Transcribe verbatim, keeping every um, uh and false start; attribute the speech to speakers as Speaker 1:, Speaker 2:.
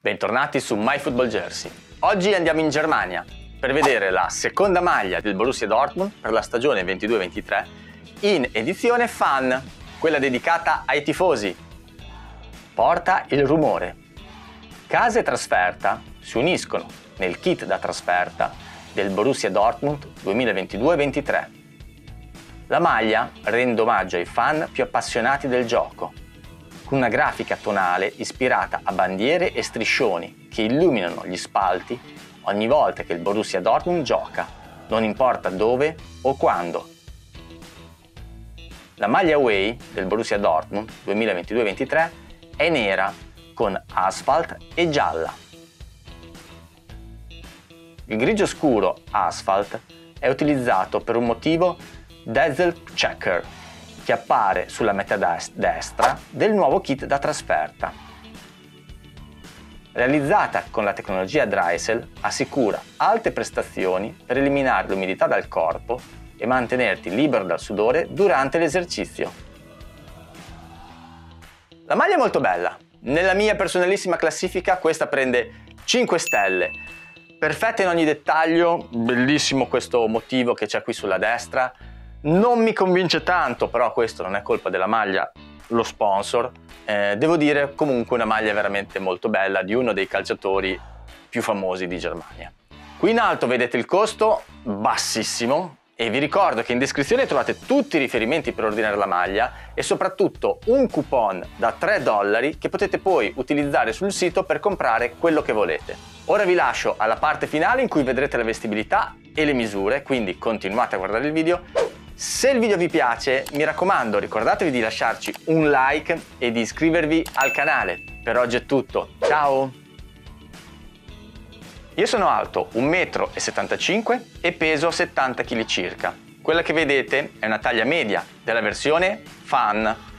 Speaker 1: Bentornati su MyFootballJersey. Oggi andiamo in Germania per vedere la seconda maglia del Borussia Dortmund per la stagione ventidue ventitré in edizione Fan, quella dedicata ai tifosi. Porta il rumore. Casa e trasferta si uniscono nel kit da trasferta del Borussia Dortmund duemilaventidue ventitré. La maglia rende omaggio ai fan più appassionati del gioco, con una grafica tonale ispirata a bandiere e striscioni che illuminano gli spalti ogni volta che il Borussia Dortmund gioca, non importa dove o quando. La maglia away del Borussia Dortmund duemilaventidue ventitré è nera con asphalt e gialla. Il grigio scuro asphalt è utilizzato per un motivo Dazzle Checker che appare sulla metà destra del nuovo kit da trasferta. Realizzata con la tecnologia Drysel, assicura alte prestazioni per eliminare l'umidità dal corpo e mantenerti libero dal sudore durante l'esercizio. La maglia è molto bella. Nella mia personalissima classifica questa prende cinque stelle. Perfetta in ogni dettaglio, bellissimo questo motivo che c'è qui sulla destra. Non mi convince tanto, però questo non è colpa della maglia, lo sponsor. Eh, devo dire comunque una maglia veramente molto bella di uno dei calciatori più famosi di Germania. Qui in alto vedete il costo, bassissimo, e vi ricordo che in descrizione trovate tutti i riferimenti per ordinare la maglia e soprattutto un coupon da tre dollari che potete poi utilizzare sul sito per comprare quello che volete. Ora vi lascio alla parte finale in cui vedrete la vestibilità e le misure, quindi continuate a guardare il video. Se il video vi piace, mi raccomando, ricordatevi di lasciarci un like e di iscrivervi al canale. Per oggi è tutto, ciao! Io sono alto un metro e settantacinque e peso settanta chili circa. Quella che vedete è una taglia media della versione Fan.